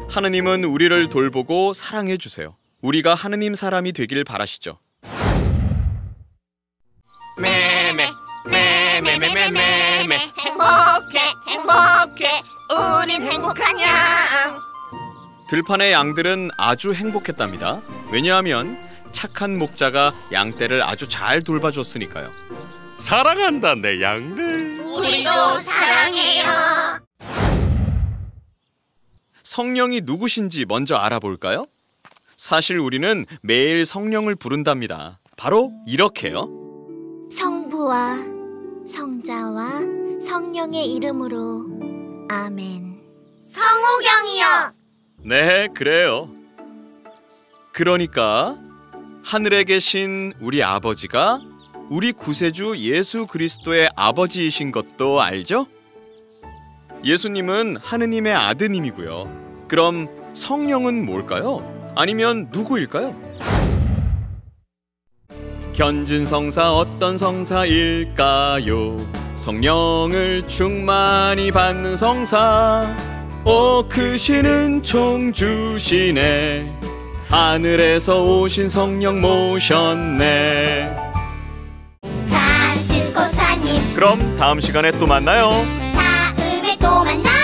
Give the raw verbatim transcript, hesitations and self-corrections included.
하느님은 우리를 돌보고 사랑해 주세요. 우리가 하느님 사람이 되길 바라시죠. 매매 매매매매매매 행복해 행복해 우린 행복한 양. 들판의 양들은 아주 행복했답니다. 왜냐하면 착한 목자가 양떼를 아주 잘 돌봐줬으니까요. 사랑한다 내 양들. 우리도 사랑해요. 성령이 누구신지 먼저 알아볼까요? 사실 우리는 매일 성령을 부른답니다. 바로 이렇게요. 성부와 성자와 성령의 이름으로 아멘. 성우경이요. 네, 그래요. 그러니까 하늘에 계신 우리 아버지가 우리 구세주 예수 그리스도의 아버지이신 것도 알죠? 예수님은 하느님의 아드님이고요. 그럼 성령은 뭘까요? 아니면 누구일까요? 견진성사 어떤 성사일까요? 성령을 충만히 받는 성사. 오 크시는 총주시네. 하늘에서 오신 성령 모셨네. 프란치스코사님 그럼 다음 시간에 또 만나요. 다음에 또 만나.